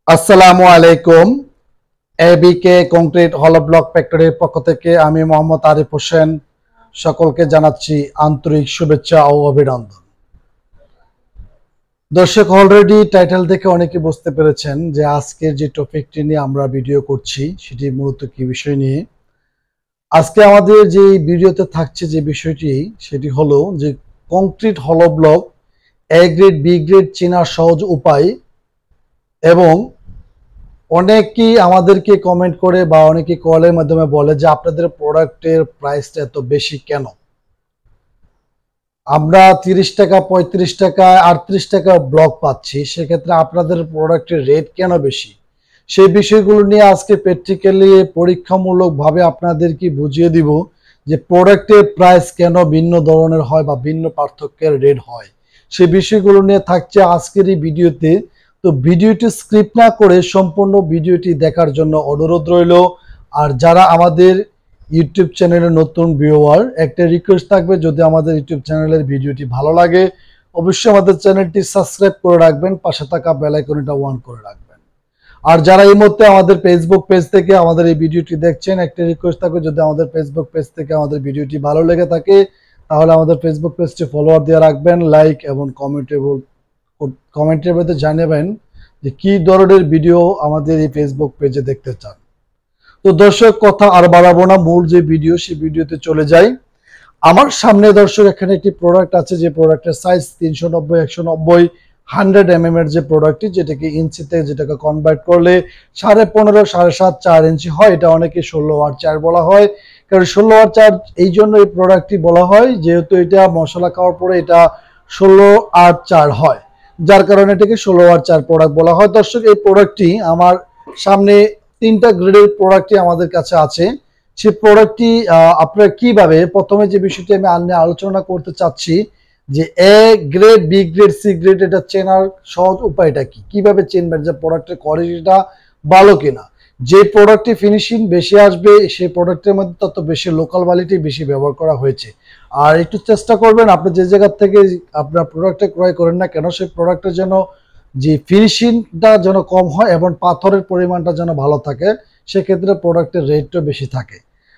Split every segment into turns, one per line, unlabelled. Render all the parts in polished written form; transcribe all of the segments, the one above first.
আসসালামু আলাইকুম। এবিকে কংক্রিট হলো ব্লক ফ্যাক্টরির পক্ষ থেকে আমি মোহাম্মদ আরিফ হোসেন সকলকে জানাচ্ছি আন্তরিক শুভেচ্ছা ও অভিনন্দন। দর্শক, অলরেডি টাইটেল দেখে অনেকে বুঝতে পেরেছেন যে আজকের যে টপিকটি নিয়ে আমরা ভিডিও করছি সেটি মূলত কি বিষয় নিয়ে। আজকে আমাদের যে ভিডিওতে থাকছে যে বিষয়টি সেটি হলো যে কংক্রিট হলো block A grade B grade চেনার সহজ উপায়, এবং অনেকেই আমাদেরকে কমেন্ট করে বা অনেকে কলের মাধ্যমে বলে যে আপনাদের প্রোডাক্টের প্রাইসটা এত বেশি কেন। আমরা 30 টাকা 35 টাকা 38 টাকা ব্লক পাচ্ছি, সেক্ষেত্রে আপনাদের প্রোডাক্টের রেট কেন বেশি? সেই বিষয়গুলো নিয়ে আজকে প্র্যাকটিক্যালি পরীক্ষামূলকভাবে আপনাদেরকে বুঝিয়ে দিব যে প্রোডাক্টের প্রাইস কেন ভিন্ন ধরনের হয় বা ভিন্ন পার্থক্যের রেট হয়। সেই বিষয়গুলো নিয়ে থাকছে আজকের এই ভিডিওতে। তো ভিডিওটি স্ক্রিপ্ট না করে সম্পূর্ণ ভিডিওটি দেখার জন্য অনুরোধ রইল। আর যারা আমাদের ইউটিউব চ্যানেলের নতুন ভিউয়ার, একটা রিকোয়েস্ট থাকবে, যদি আমাদের ইউটিউব চ্যানেলের ভিডিওটি ভালো লাগে অবশ্যই আমাদের চ্যানেলটি সাবস্ক্রাইব করে রাখবেন, পাশে থাকা বেল আইকনটা অন করে রাখবেন। আর যারা এই মুহূর্তে আমাদের ফেসবুক পেজ থেকে আমাদের এই ভিডিওটি দেখছেন, একটা রিকোয়েস্ট থাকবে, যদি আমাদের ফেসবুক পেজ থেকে আমাদের ভিডিওটি ভালো লেগে থাকে তাহলে আমাদের ফেসবুক পেজটি ফলোয়ার দিয়ে রাখবেন, লাইক এবং কমেন্টের মধ্যে জানাবেন যে কি ধরনের ভিডিও আমাদের এই ফেসবুক পেজে দেখতে চান। তো দর্শক, কথা আর বাড়াবো না, মূল যে ভিডিও সেই ভিডিওতে চলে যাই। আমার সামনে দর্শক এখানে একটি প্রোডাক্ট আছে, যে প্রোডাক্টের সাইজ 390 190 100 mm এর যে প্রোডাক্টটি, যেটাকে ইঞ্চিতে যেটাকে কনভার্ট করলে 15.5 7.5 4 ইঞ্চি হয়। এটা অনেকে 16/4 বলা হয়, কারণ 16/4 এই জন্য এই প্রোডাক্টটি বলা হয় যেহেতু এটা মশলা খাওয়ার পরে এটা 16/4 হয়, যার কারণে এটাকে 16/4 প্রোডাক্ট বলা হয়। দর্শক, এই প্রোডাক্টটি আমার সামনে 3টা গ্রেডের প্রোডাক্টই আমাদের কাছে আছে। সেই প্রোডাক্টটি আপনারা কিভাবে, প্রথমে যে বিষয়টি আমি আলোচনা করতে চাচ্ছি যে A grade B grade C grade এটা চেনার সহজ উপায়টা কি, কিভাবে চিনবেন যে প্রোডাক্টের কোয়ালিটিটা ভালো কিনা। যে প্রোডাক্টে ফিনিশিং বেশি আসবে সেই প্রোডাক্টের মধ্যে তত বেশি লোকাল কোয়ালিটি বেশি ব্যবহার করা হয়েছে। আর একটু চেষ্টা করবেন আপনি যে জায়গা থেকে আপনার প্রোডাক্টটা ক্রয় করেন না কেন, সেই প্রোডাক্টের জন্য যে ফিনিশিংটা যেন কম হয় এবং পাথরের পরিমাণটা যেন ভালো থাকে, সেক্ষেত্রে প্রোডাক্টের রেটটা বেশি থাকে।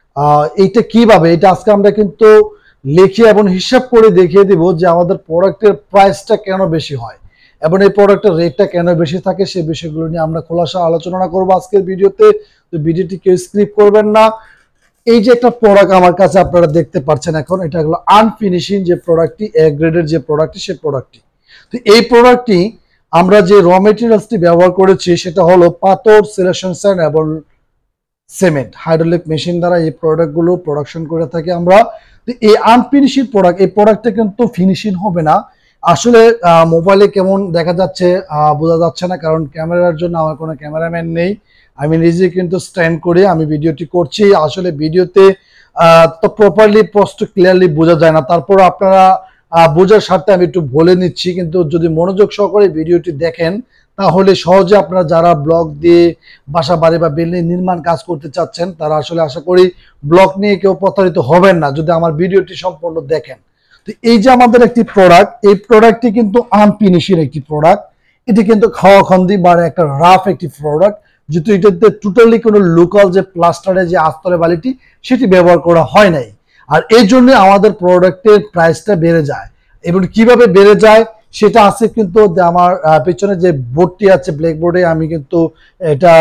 এইটা কিভাবে, এটা আজকে আমরা কিন্তু লিখে এবং হিসাব করে দেখিয়ে দিব যে আমাদের প্রোডাক্টের প্রাইসটা কেন বেশি হয় এবং এই প্রোডাক্টের রেটটা কেন বেশি থাকে। সেই বিষয়গুলো নিয়ে আমরা খোলাসা আলোচনা করবো আজকের ভিডিওতে। তো ভিডিওটি কেউ স্কিপ করবেন না। এই যে একটা প্রোডাক্ট আমার কাছে আপনারা দেখতে পাচ্ছেন এখন, এটা হলো আনফিনিশিং যে প্রোডাক্টটি, এ গ্রেডের যে প্রোডাক্টটি, সেই প্রোডাক্টটি। তো এই প্রোডাক্টটি আমরা যে র মেটেরিয়ালসটি ব্যবহার করেছি সেটা হলো পাথর, সিলেকশন স্যান্ড এবং সিমেন্ট। হাইড্রোলিক মেশিন দ্বারা এই প্রোডাক্টগুলো প্রোডাকশন করে থাকি আমরা। তো এই আনফিনিশিং প্রোডাক্ট, এই প্রোডাক্টটা কিন্তু ফিনিশিং হবে না। আসলে মোবাইলে কেমন দেখা যাচ্ছে বোঝা যাচ্ছে না, কারণ ক্যামেরার জন্য আমার কোনো ক্যামেরাম্যান নেই, আমি নিজে কিন্তু স্ট্যান্ড করে আমি ভিডিওটি করছি। আসলে ভিডিওতে তো প্রপারলি স্পষ্ট ক্লিয়ারলি বোঝা যায় না, তারপর আপনারা বোঝার স্বার্থে আমি একটু বলে নিচ্ছি। কিন্তু যদি মনোযোগ সহকারে ভিডিওটি দেখেন তাহলে সহজে আপনারা যারা ব্লক দিয়ে বাসা বাড়ি বা বিল্ডিং নির্মাণ কাজ করতে চাচ্ছেন তারা আসলে আশা করি ব্লক নিয়ে কেউ প্রতারিত হবেন না যদি আমার ভিডিওটি সম্পূর্ণ দেখেন। তো এই যে আমাদের একটি প্রোডাক্ট, এই প্রোডাক্টটি কিন্তু আনফিনিশিং একটি প্রোডাক্ট। এটি কিন্তু খাওয়া খন্দি বা একটা রাফ একটি প্রোডাক্ট, যেহেতু এটাতে টোটালি কোনো লোকাল যে প্লাস্টারের যে আস্তরে বালিটি সেটি ব্যবহার করা হয় নাই। আর এই জন্য আমাদের প্রোডাক্টের প্রাইসটা বেড়ে যায়। এবং কিভাবে বেড়ে যায় সেটা আছে কিন্তু আমার পেছনে যে বোর্ডটি আছে ব্ল্যাক বোর্ডে, আমি কিন্তু এটা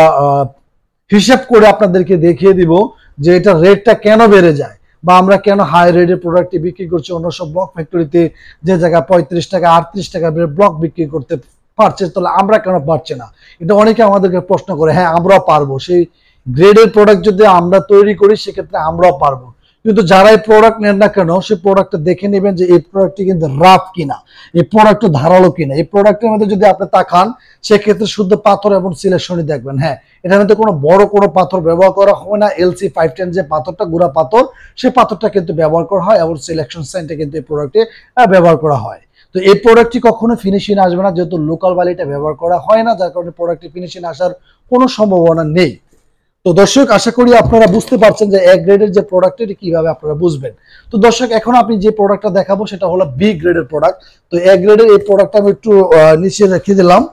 হিসাব করে আপনাদেরকে দেখিয়ে দিব যে এটা রেটটা কেন বেড়ে যায় বা আমরা কেন হাই রেটের প্রোডাক্টটি বিক্রি করছি। অন্য সব ব্লক ফ্যাক্টরিতে যে জায়গায় 35 টাকা 38 টাকা ব্লক বিক্রি করতে পারছে, তাহলে আমরা কেন পারছি না, এটা অনেকে আমাদেরকে প্রশ্ন করে। হ্যাঁ, আমরাও পারবো, সেই গ্রেডের প্রোডাক্ট যদি আমরা তৈরি করি সেক্ষেত্রে আমরাও পারবো। কিন্তু যারা এই প্রোডাক্ট নেন না কেন সেই প্রোডাক্টটা দেখে নেবেন যে এই প্রোডাক্টটি কিন্তু রাফ কিনা, এই প্রোডাক্টটা ধারালো কিনা। এই প্রোডাক্টের মধ্যে যদি আপনি তাকান সেক্ষেত্রে শুদ্ধ পাথর এবং সিলেকশনই দেখবেন। হ্যাঁ, এটার মধ্যে কোনো বড় কোনো পাথর ব্যবহার করা হয় না। LC 510 যে পাথরটা, গুঁড়া পাথর, সেই পাথরটা কিন্তু ব্যবহার করা হয় এবং সিলেকশন স্যান্ডটা কিন্তু এই প্রোডাক্টে ব্যবহার করা হয়। তো এই প্রোডাক্টটি কখনো ফিনিশিং আসবে না, যেহেতু লোকাল বালিটা ব্যবহার করা হয় না, যার কারণে প্রোডাক্টটি ফিনিশিং আসার কোনো সম্ভাবনা নেই। তো দর্শক, আশা করি আপনারা বুঝতে পারছেন যে এ গ্রেডের যে প্রোডাক্ট এটি কিভাবে আপনারা বুঝবেন। তো দর্শক, এখন আপনি যে প্রোডাক্টটা দেখাবো সেটা হলো বি গ্রেডের প্রোডাক্ট। তো এ গ্রেডের এই প্রোডাক্টটা আমি একটু নিচে রেখে দিলাম।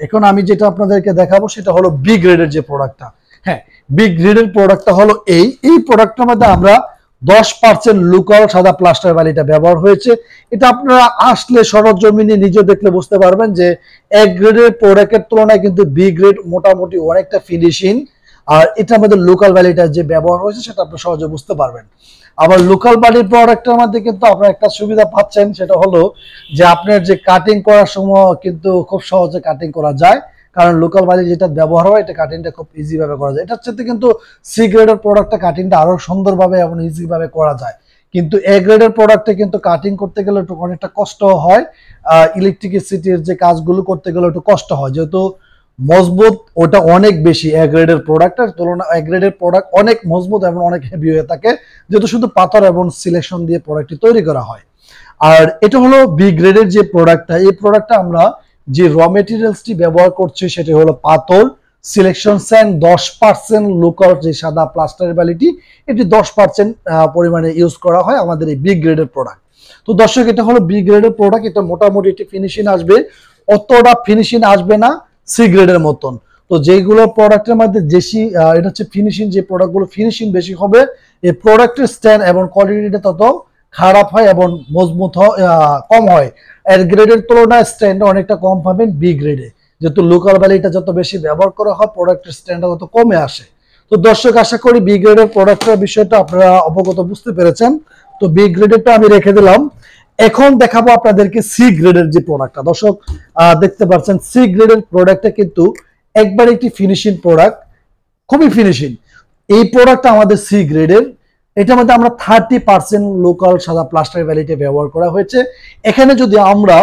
এখন আমি যেটা আপনাদেরকে দেখাবো সেটা হলো বি গ্রেডের যে প্রোডাক্টটা। হ্যাঁ, বি গ্রেডের প্রোডাক্টটা হলো এই প্রোডাক্টটার মধ্যে আমরা 10% লোকাল সাদা প্লাস্টার বালিটা ব্যবহার হয়েছে। এটা আপনারা আসলে সরজমিনে নিজে দেখলে বুঝতে পারবেন যে এ গ্রেডের প্রোডাক্টের তুলনায় কিন্তু বি গ্রেড মোটামুটি অনেকটা ফিনিশিং, আর এটার মধ্যে লোকাল বালিটা যে ব্যবহার হয়েছে সেটা আপনি সহজে বুঝতে পারবেন। আবার লোকাল বালির প্রোডাক্টের মধ্যে কিন্তু আপনারা একটা সুবিধা পাচ্ছেন, সেটা হলো যে আপনার যে কাটিং করার সময় কিন্তু খুব সহজে কাটিং করা যায়, কারণ লোকাল বালি যেটা ব্যবহার হয় এটা কাটিংটা খুব ইজি ভাবে করা যায়। এটার সাথে কিন্তু সি গ্রেডের প্রোডাক্টটা কাটিংটা আরো সুন্দরভাবে এবং ইজি ভাবে করা যায়, কিন্তু এ গ্রেডের প্রোডাক্টে কিন্তু কাটিং করতে গেলে একটু অনেকটা কষ্ট হয়, ইলেকট্রিসিটির যে কাজগুলো করতে গেলে একটু কষ্ট হয়, যেহেতু মজবুত ওটা অনেক বেশি এ গ্রেডের প্রোডাক্টের তুলনায়। এ গ্রেডের প্রোডাক্ট অনেক মজবুত এবং অনেক হেভি হয়ে থাকে, যেহেতু শুধু পাথর এবং সিলেকশন দিয়ে প্রোডাক্টটি তৈরি করা হয়। আর এটা হলো বি গ্রেডের যে প্রোডাক্টটা, এই প্রোডাক্টটা আমরা যে র মেটেরিয়ালসটি ব্যবহার করছি সেটা হলো পাথর, সিলেকশন স্যান্ড, 10% লোকাল যে সাদা প্লাস্টারের বালিটি, এটি 10% পরিমাণে ইউজ করা হয় আমাদের এই বি গ্রেডের প্রোডাক্ট। তো দর্শক, এটা হলো বি গ্রেডের প্রোডাক্ট। এটা মোটামুটি একটি ফিনিশিং আসবে, অতটা ফিনিশিং আসবে না সি গ্রেডের মতন। তো যেগুলো প্রোডাক্টের মধ্যে বেশি এটা হচ্ছে ফিনিশিং, যে প্রোডাক্টগুলো ফিনিশিং বেশি হবে এই প্রোডাক্টের স্ট্যান্ড এবং কোয়ালিটিটা তত খারাপ হয় এবং মজবুত কম হয়। এর গ্রেডের তুলনায় স্ট্যান্ড অনেকটা কম পাবেন বি গ্রেডে, যেহেতু লোকাল ভ্যালিটা যত বেশি ব্যবহার করা হয় প্রোডাক্টের স্ট্যান্ডটা তত কমে আসে। তো দর্শক, আশা করি বি গ্রেডের প্রোডাক্টের বিষয়টা আপনারা অবগত বুঝতে পেরেছেন। তো বি গ্রেডেরটা আমি রেখে দিলাম। এখন দেখাবো আপনাদেরকে সি গ্রেডের যে প্রোডাক্টটা। দর্শক, দেখতে পাচ্ছেন সি গ্রেডের প্রোডাক্টটা কিন্তু একবার একটি ফিনিশিং প্রোডাক্ট, খুবই ফিনিশিং। এই প্রোডাক্টটা আমাদের সি গ্রেডের, এটার মধ্যে আমরা 30% লোকাল সাদা প্লাস্টার ভ্যালিটি ব্যবহার করা হয়েছে। এখানে যদি আমরা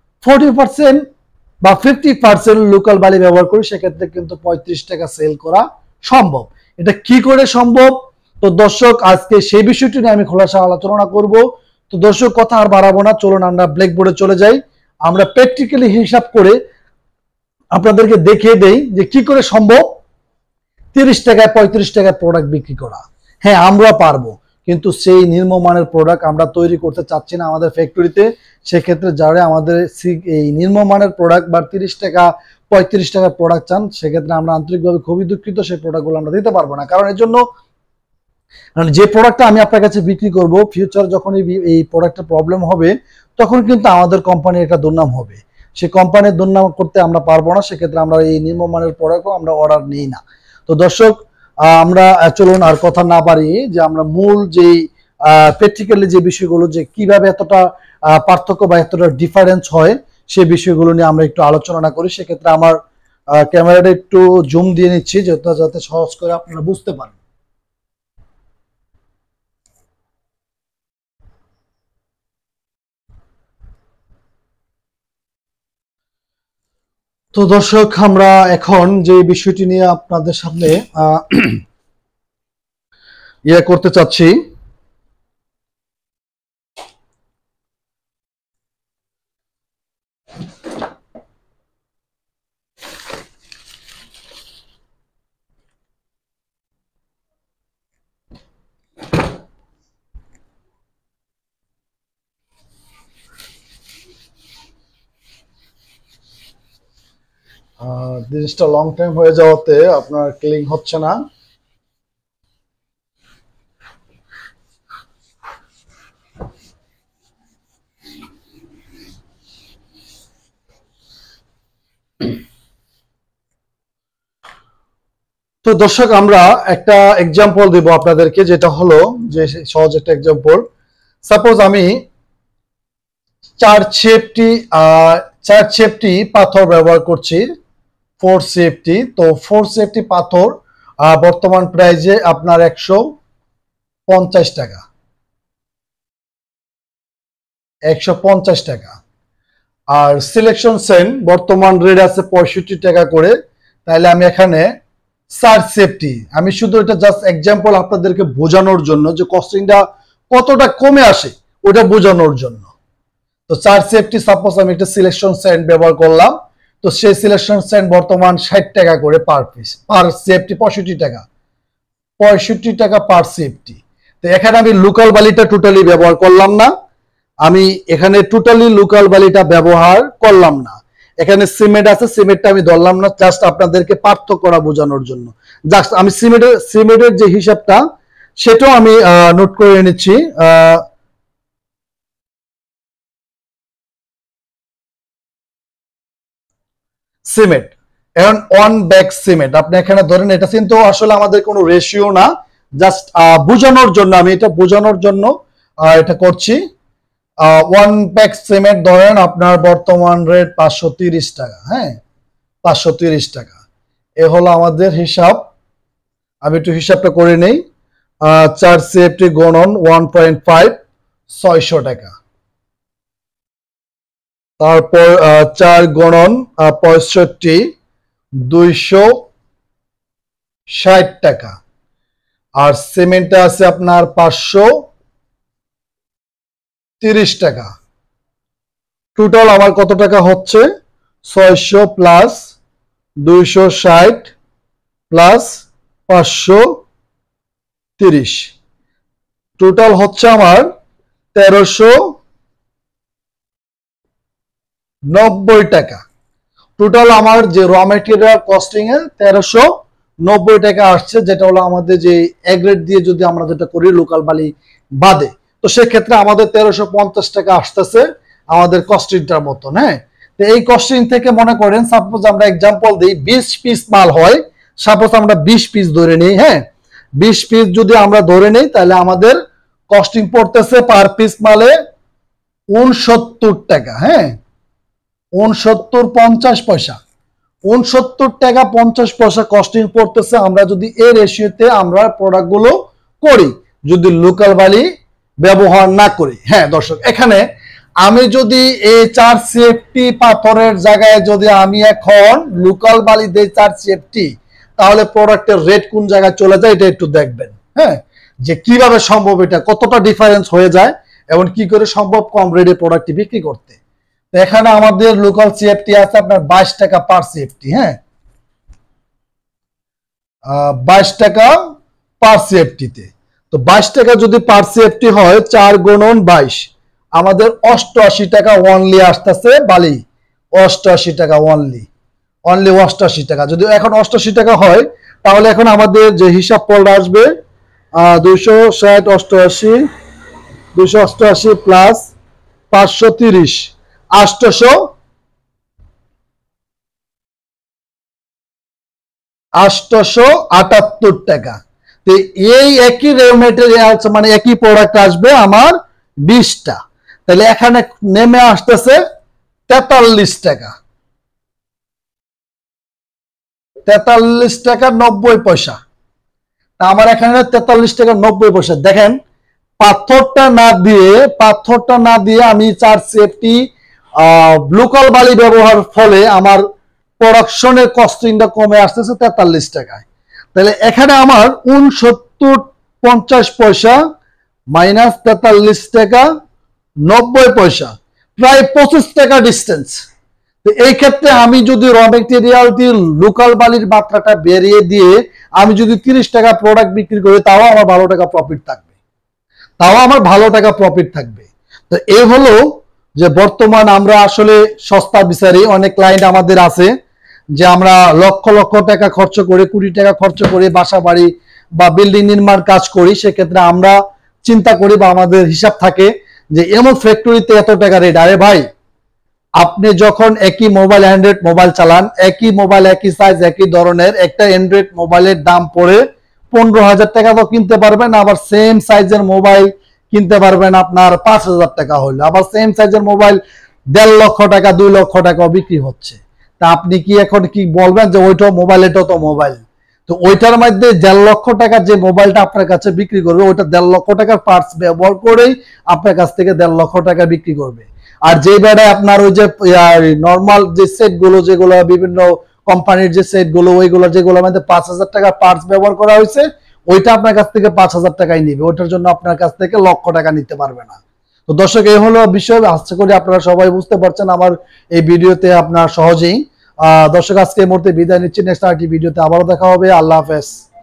40% বা 50% লোকাল বালি ব্যবহার করি সেক্ষেত্রে কিন্তু 35 টাকা সেল করা সম্ভব। এটা কি করে সম্ভব? তো দর্শক, আজকে সেই বিষয়টি নিয়ে আমি খোলাসা আলোচনা করব। তো দর্শক, কথা আর বাড়াবো না, চলুন আমরা ব্ল্যাকবোর্ডে চলে যাই। আমরা প্র্যাকটিক্যালি হিসাব করে আপনাদেরকে দেখিয়ে দেই যে কি করে সম্ভব 30 টাকায় 35 টাকায় প্রোডাক্ট বিক্রি করা। হ্যাঁ, আমরা পারবো, কিন্তু সেই নিম্নমানের প্রোডাক্ট আমরা তৈরি করতে চাচ্ছি না আমাদের ফ্যাক্টরিতে। সেক্ষেত্রে যারা আমাদের এই নিম্নমানের প্রোডাক্ট বা 30 টাকা 35 টাকার প্রোডাক্ট চান, সেক্ষেত্রে আমরা আন্তরিকভাবে খুবই দুঃখিত, সেই প্রোডাক্টগুলো আমরা দিতে পারবো না। কারণ এর জন্য যে প্রোডাক্টটা আমি আপনার কাছে বিক্রি করব, ফিউচার যখন এই প্রোডাক্টের প্রবলেম হবে তখন কিন্তু আমাদের কোম্পানির একটা দুর্নাম হবে। সেই কোম্পানির দুর্নাম করতে আমরা পারবো না, সেক্ষেত্রে আমরা এই নিম্নমানের প্রোডাক্টও আমরা অর্ডার নিই না। তো দর্শক, আমরা চলুন আর কথা না বাড়িয়ে যে আমরা মূল যেই প্র্যাকটিক্যালি যে বিষয়গুলো, যে কিভাবে এতটা পার্থক্য বা এতটা ডিফারেন্স হয় সেই বিষয়গুলো নিয়ে আমরা একটু আলোচনা করি। সেক্ষেত্রে আমার ক্যামেরাটা একটু জুম দিয়ে নিচ্ছি যাতে সহজ করে আপনারা বুঝতে পারেন। তো দর্শক, আমরা এখন যে বিষয়টি নিয়ে আপনাদের সামনে করতে চাচ্ছি, জিনিসটা লং টাইম হয়ে যাওয়াতে আপনার ক্লিং হচ্ছে না। তো দর্শক, আমরা একটা এক্সাম্পল দেব আপনাদেরকে, যেটা হলো যে সহজ একটা এক্সাম্পল। সাপোজ আমি 4 সেফটি পাথর ব্যবহার করছি, 4 সেফটি। তো 4 সেফটি পাথর বর্তমান প্রাইজে আপনার 150 টাকা, 150 টাকা। আর সিলেকশন সেন বর্তমান রেট আছে 65 টাকা করে। তাহলে আমি এখানে 4 সেফটি, আমি শুধু এটা জাস্ট এক্সাম্পল আপনাদেরকে বোঝানোর জন্য যে কস্টিংটা কতটা কমে আসে ওটা বোঝানোর জন্য। তো 4 সেফটি সাপোজ আমি একটা সিলেকশন স্যান্ড ব্যবহার করলাম, তো সেই সিলেকশন স্যান্ড বর্তমান 60 টাকা করে পার পিস, পার সেফটি 65 টাকা, 65 টাকা পার সেফটি। তো এখানে আমি লোকাল বালিটা টোটালি ব্যবহার করলাম না, আমি এখানে টোটালি লোকাল বালিটা ব্যবহার করলাম না। এখানে সিমেন্ট আছে, সিমেন্টটা আমি ধরলাম না, জাস্ট আপনাদেরকে পার্থক্যটা বোঝানোর জন্য। জাস্ট আমি সিমেন্টের যে হিসাবটা সেটাও আমি নোট করে নিচ্ছি। সিমেন্ট এখন 1 ব্যাগ সিমেন্ট আপনি এখানে ধরেন, এটা কিন্তু আসলে আমাদের কোনো রেশিও না, জাস্ট বোঝানোর জন্য, আমি এটা বোঝানোর জন্য এটা করছি। 1 ব্যাগ সিমেন্ট ধরেন আপনার বর্তমান রেট 530 টাকা। হ্যাঁ, 530 টাকা এ হলো আমাদের হিসাব। আমি একটু হিসাবটা করে নেই। 4 সিএফটি গুণন 1.5, 600 টাকা। তারপর 4 গুণন 65, 260 টাকা। আর সিমেন্টটা আছে আপনার 530 টাকা। টোটাল আমার কত টাকা হচ্ছে? 600 প্লাস 260 প্লাস 530, টোটাল হচ্ছে আমার 1390 টাকা। টোটাল আমার যে র মেটেরিয়াল কস্টিং এ 1390 টাকা আসছে, যেটা হলো আমাদের যে এগ্রেড দিয়ে যদি আমরা যেটা করি লোকাল বালি বাদে, তো সেক্ষেত্রে আমাদের 1350 টাকা আসতেছে আমাদের কস্টিংটার মতন। হ্যাঁ, তো এই কস্টিং থেকে মনে করেন সাপোজ আমরা এক্সাম্পল দিই 20 পিস মাল হয়, সাপোজ আমরা 20 পিস ধরে নিই। হ্যাঁ, 20 পিস যদি আমরা ধরে নিই তাহলে আমাদের কস্টিং পড়তেছে পার পিস মালে 69 টাকা। হ্যাঁ, 69.50 পয়সা, 69 টাকা 50 পয়সা কস্টিং পড়তেছে আমরা যদি এই রেশিওতে আমরা প্রোডাক্টগুলো করি, যদি লোকাল বালি ব্যবহার না করি। হ্যাঁ দর্শক, এখানে আমি যদি এই 4 সিএফটি পাথরের জায়গায় যদি আমি এখন লোকাল বালি দেই 4 সিএফটি, তাহলে প্রোডাক্টের রেট কোন জায়গায় চলে যায় এটা একটু দেখবেন। হ্যাঁ, যে কিভাবে সম্ভব, এটা কতটা ডিফারেন্স হয়ে যায় এবং কি করে সম্ভব কম রেটে প্রোডাক্টটি বিক্রি করতে। এখানে আমাদের লোকাল সিএফটি আছে আপনার 22 টাকা পার সিএফটি। হ্যাঁ, 22 টাকা পার সিএফটিতে। তো 22 টাকা যদি পার সিএফটি হয় 4 গুণন 22, আমাদের 88 টাকা অনলি আসতেছে বালি। 88 টাকা অনলি 88 টাকা। যদি এখন 88 টাকা হয় তাহলে এখন আমাদের যে হিসাব পড়ে আসবে 260 88 288 প্লাস 530 878 টাকা। তো এই একই রে মেটেরিয়ালস মানে একই প্রোডাক্ট আসবে আমার 20টা, তাহলে এখানে নেমে আসতেছে 43 টাকা। 43 টাকা 90 পয়সা। তা আমার এখানে 43 টাকা 90 পয়সা। দেখেন, পাথরটা না দিয়ে আমি 4 সিএফটি লোকাল বালি ব্যবহার ফলে আমার প্রোডাকশনের কস্টিংটা কমে আসতেছে 43 টাকায়। তাহলে এখানে আমার 69.50 পয়সা মাইনাস 43 টাকা 90 পয়সা, প্রায় 25 টাকা ডিস্টেন্স। তো এই ক্ষেত্রে আমি যদি র মেটেরিয়াল দিয়ে লোকাল বালির মাত্রাটা বেরিয়ে দিয়ে আমি যদি 30 টাকা প্রোডাক্ট বিক্রি করি, তাও আমার ভালো টাকা প্রফিট থাকবে। তো এই হলো যে বর্তমান আমরা আসলে সস্তা বিচারি। অনেক ক্লায়েন্ট আমাদের আছে যে আমরা লক্ষ লক্ষ টাকা খরচ করে, কোটি টাকা খরচ করে বাসা বাড়ি বা বিল্ডিং নির্মাণ কাজ করি। সেক্ষেত্রে আমরা চিন্তা করি বা আমাদের হিসাব থাকে যে এমন ফ্যাক্টরিতে এত টাকা রেট। আরে ভাই, আপনি যখন একই মোবাইল অ্যান্ড্রয়েড মোবাইল চালান, একই মোবাইল একই সাইজ একই ধরনের, একটা অ্যান্ড্রয়েড মোবাইলের দাম পড়ে 15,000 টাকা তো কিনতে পারবেন, আবার সেম সাইজের মোবাইল কিনতে পারবেন আপনার 5,000 টাকা হলে, আবার সেম সাইজের মোবাইল 1.5 লক্ষ টাকা 2 লক্ষ টাকা বিক্রি হচ্ছে। তা আপনি কি এখন কি বলবেন যে ওইটাও মোবাইল এটাও তো মোবাইল? তো ওইটার মধ্যে 1.5 লক্ষ টাকার যে মোবাইলটা আপনার কাছে বিক্রি করবে, ওইটা 1.5 লক্ষ টাকার পার্টস ব্যবহার করেই আপনার কাছ থেকে 1.5 লক্ষ টাকা বিক্রি করবে। আর যে বেড়ায় আপনার ওই যে নর্মাল যে সেট গুলো, যেগুলো বিভিন্ন কোম্পানির যে সেট গুলো, ওইগুলো যেগুলো মধ্যে 5,000 টাকা পার্টস ব্যবহার করা হয়েছে, ওইটা আপনার কাছ থেকে 5,000 টাকাই নিবে, ওইটার জন্য আপনার কাছ থেকে লক্ষ টাকা নিতে পারবে না। তো দর্শক, এই হলো বিষয়। আশা করি আপনারা সবাই বুঝতে পারছেন আমার এই ভিডিওতে আপনার সহজেই। দর্শক, আজকে এই মুহূর্তে বিদায় নিচ্ছি। নেক্সট আরেকটি ভিডিওতে আবারও দেখা হবে। আল্লাহ হাফেজ।